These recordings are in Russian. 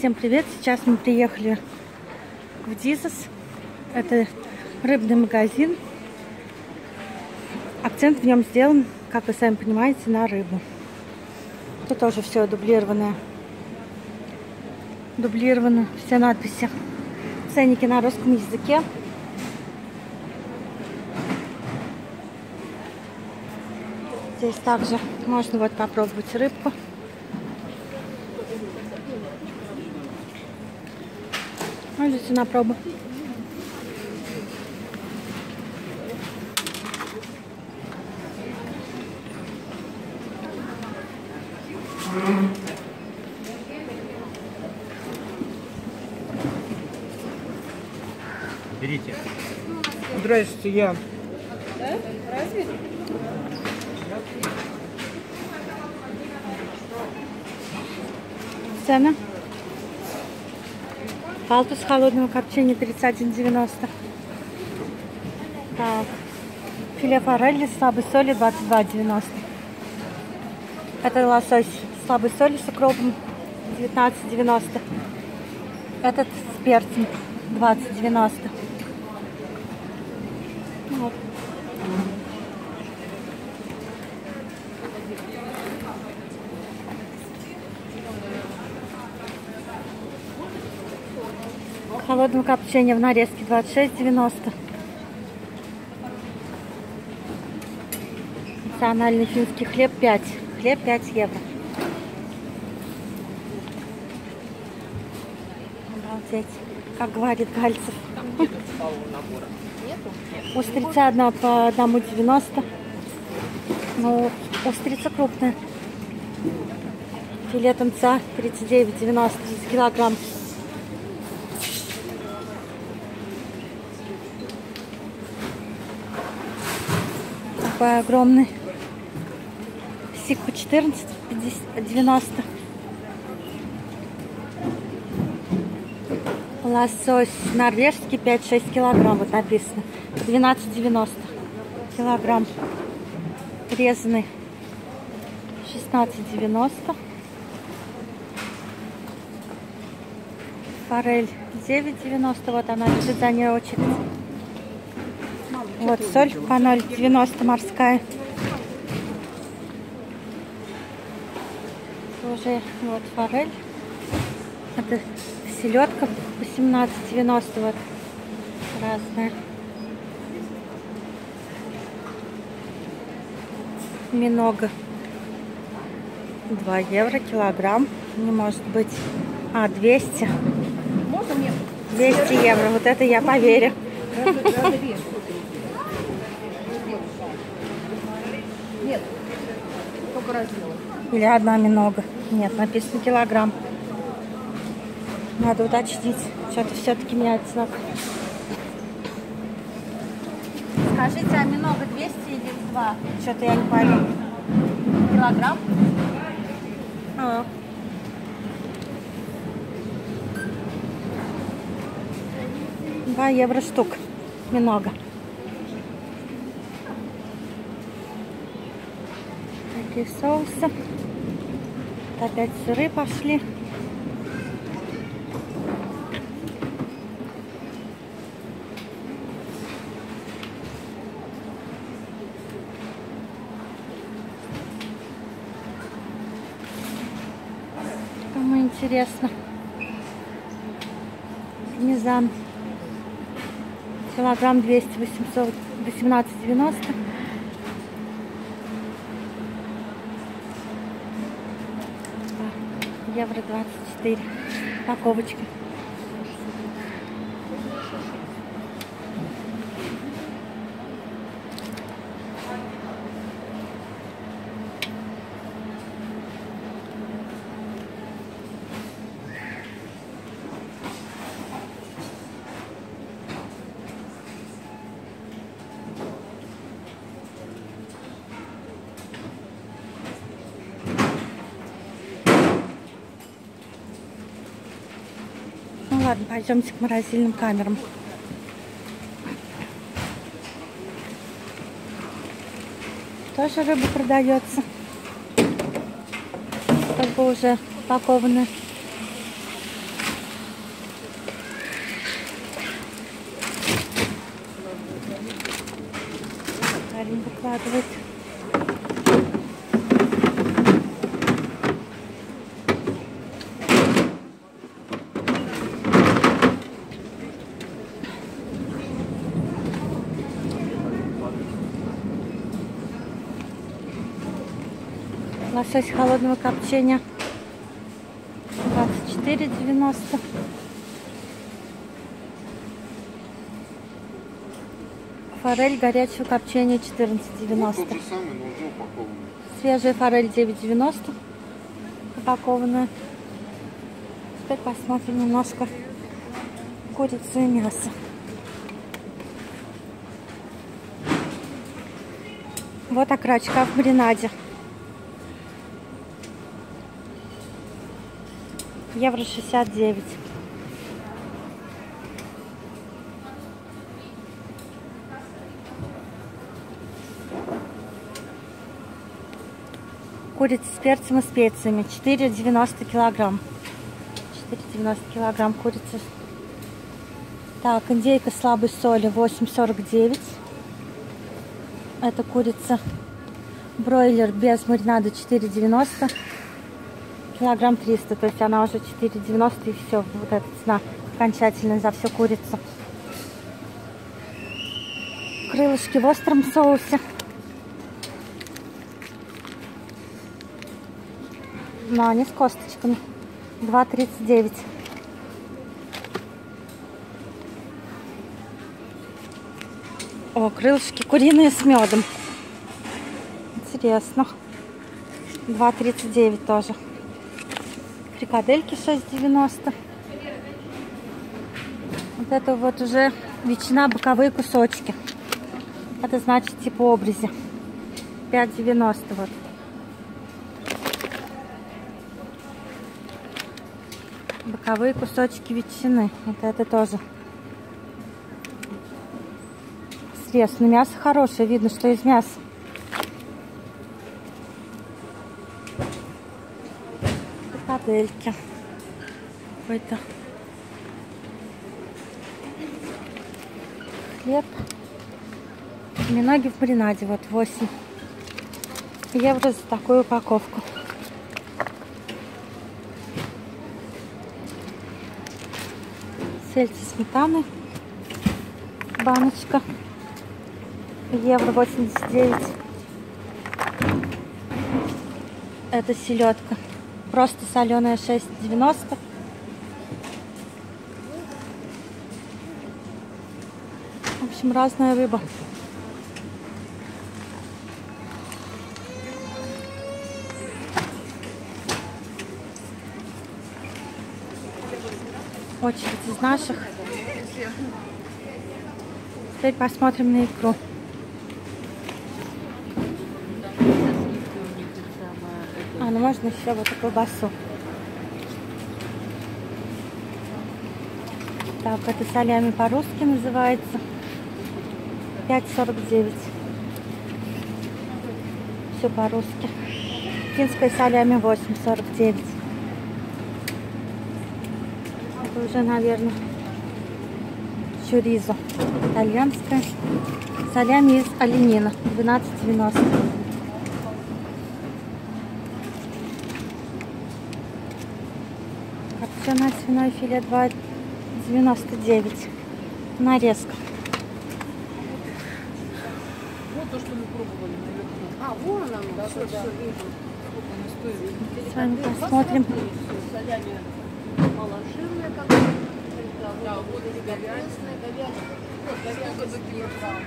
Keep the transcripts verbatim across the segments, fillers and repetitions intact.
Всем привет! Сейчас мы приехали в Дизес. Это рыбный магазин. Акцент в нем сделан, как вы сами понимаете, на рыбу. Тут тоже все дублированное. Дублированы все надписи. Ценники на русском языке. Здесь также можно вот попробовать рыбку. Можете на пробу. Берите. Здрасте, я. Да? Разве? Цена. Палтус холодного копчения тридцать один девяносто. Так. Филе форели слабой соли двадцать два девяносто. Это лосось слабой соли с укропом девятнадцать девяносто. Этот с перцем двадцать девяносто. Вот. Холодного копчения в нарезке двадцать шесть девяносто. Национальный финский хлеб пять. Хлеб пять евро. Обалдеть. Как говорит Гальцев. Устрица одна по одному девяносто. Ну, устрица крупная. Филе тунца тридцать девять девяносто за килограмм. Такой огромный. Сик по четырнадцать девяносто. Лосось норвежский пять-шесть килограмм. Вот написано. двенадцать девяносто килограмм. Резанный шестнадцать девяносто. Форель девять девяносто. Вот она лежит, за ней очередь. Вот соль по ноль девяносто морская. Уже вот форель. Это селедка по семнадцать девяносто. Вот разная. Минога два евро килограмм. Не может быть. А, двести. двести евро. Вот это я поверю. Нет, только раздел. Или одна минога. Нет, написано килограмм. Надо уточнить. Что-то все-таки меняется знак. Скажите, а минога двести или два? Что-то я не пойму. Килограмм? А. два евро штук. Минога. Такие соусы. Опять сыры пошли. Кому интересно. Пармезан. Килограмм двести восемьсот восемнадцать девяносто. Евро двадцать четыре. Упаковочка. Ладно, пойдемте к морозильным камерам. Тоже рыба продается. Как бы уже упакованная. выкладывает. Лосось холодного копчения двадцать четыре девяносто. Форель горячего копчения четырнадцать девяносто. Тот же самый, но уже упакованный. Свежая форель девять девяносто. Упакованная. Теперь посмотрим немножко курицу и мясо. Вот окорочка в маринаде. Евро шестьдесят девять. Курица с перцем и специями четыре девяносто килограмм. четыре девяносто килограмм курицы. Так, индейка слабой соли восемь сорок девять. Это курица бройлер без маринада четыре девяносто. Килограмм триста, то есть она уже четыре девяносто и все. Вот эта цена окончательная за всю курицу. Крылышки в остром соусе. Но они с косточками. два тридцать девять. О, крылышки куриные с медом. Интересно. два тридцать девять тоже. Фрикадельки шесть девяносто. Вот это вот уже ветчина, боковые кусочки. Это значит типа обрези. пять девяносто вот. Боковые кусочки ветчины. Вот это тоже. Срез. Но мясо хорошее. Видно, что из мяса. Фрикадельки. Какой-то хлеб. Миноги в маринаде. Вот восемь евро за такую упаковку. Сельдь сметаны. Баночка. Евро восемьдесят девять. Это селедка. Просто соленая шесть девяносто. В общем, разная рыба. Очередь из наших. Теперь посмотрим на икру. А, ну можно еще вот такую колбасу. Так, это солями по-русски называется. пять сорок девять. Все по-русски. Финская солями восемь сорок девять. Это уже, наверное, чуризо. Итальянская. Солями из оленина. двенадцать девяносто. Копченое свиное филе два девяносто девять. Нарезка. Вот то, что мы пробовали наверху. А, вон оно. Да, все, все, вижу. Сколько оно стоит. С вами посмотрим. Солями маложирная какая-то. Да, вот и говядина, говядина. Вот, говядина за килограмм.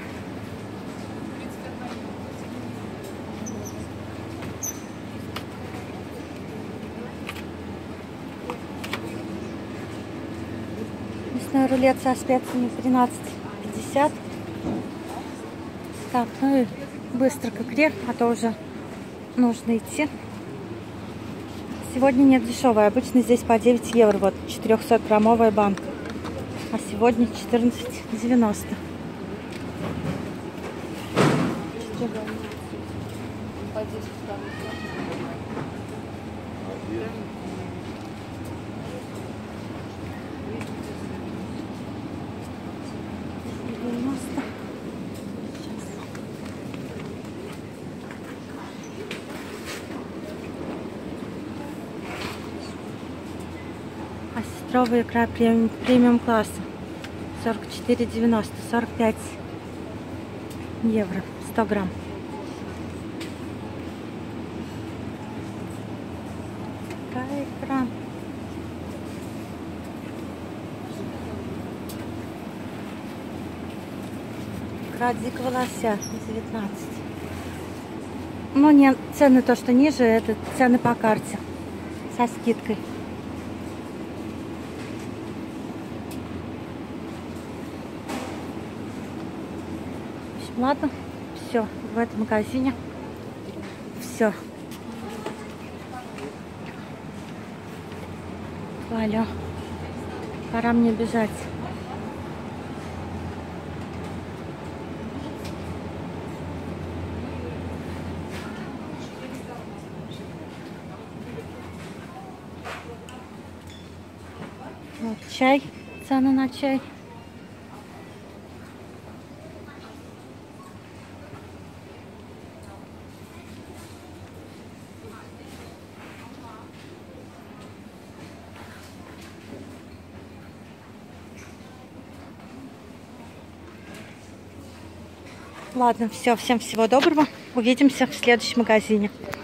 Мясной рулет со специями тринадцать пятьдесят. Так, ну и быстро к икре, а то уже нужно идти. Сегодня нет дешевой. Обычно здесь по девять евро. Вот четырехсотграммовая банка. А сегодня четырнадцать девяносто. Осетровая икра премиум, премиум класса. сорок четыре девяносто, сорок пять евро, сто грамм. Такая икра. Икра дикого лося, девятнадцать. Ну, не, цены то, что ниже, это цены по карте. Со скидкой. В общем, ладно, все, в этом магазине все. Алло, пора мне бежать. Вот чай, цены на чай. Ладно, все, всем всего доброго. Увидимся в следующем магазине.